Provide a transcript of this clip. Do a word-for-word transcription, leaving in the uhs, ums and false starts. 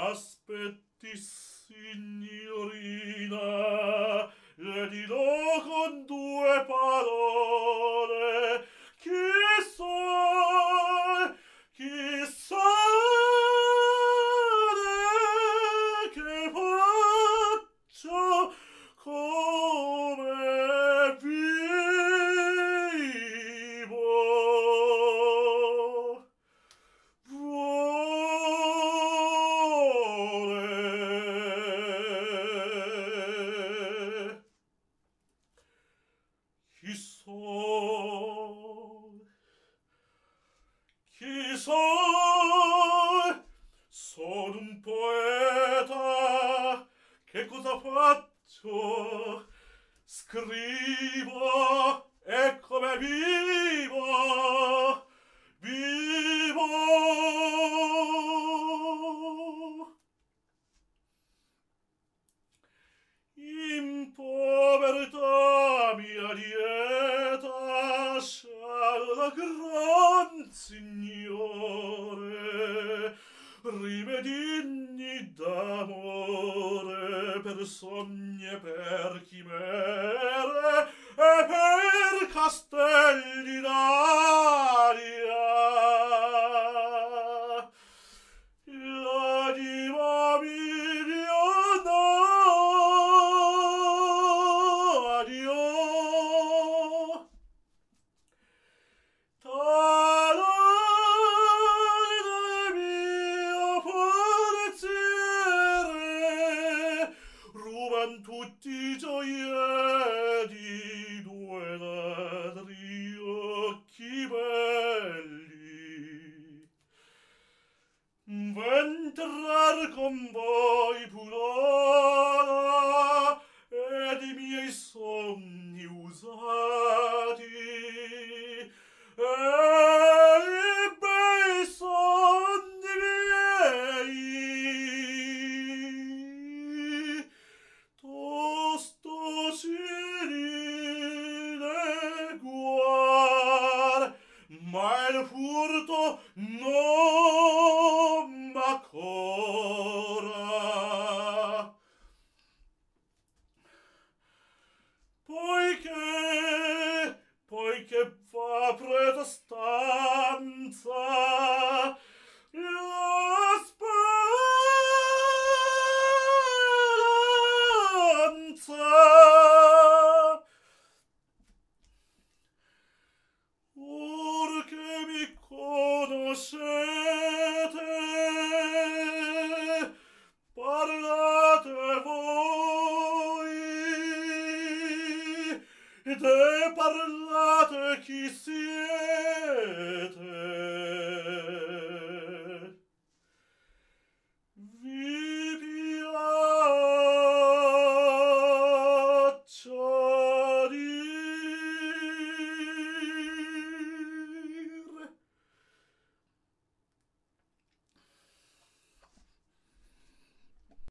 Aspetti, signorina, le dirò con due parole. Chissà, chissà che faccio, come vivo. Vuole. Chi so? Chi so? Sono un poeta. Che cosa faccio? Scrivo, e come vivo, vivo. In povertà mia lieta sciala gran signore, rimedini d'amore per sogni e per chimere e per castelli d'aria. L'anima milionaria, talore mio forziere, ruban tutti i gioielli due ladri occhi belli. V'entrar con voi pudora ed i miei sogni usati, e i bei sogni miei tosto si dileguar, ma il furto non m'accora. Poiché, poiché fa pretestanza la speranza, or che mi conoscete, parlate voi, ed e parlate chi siete.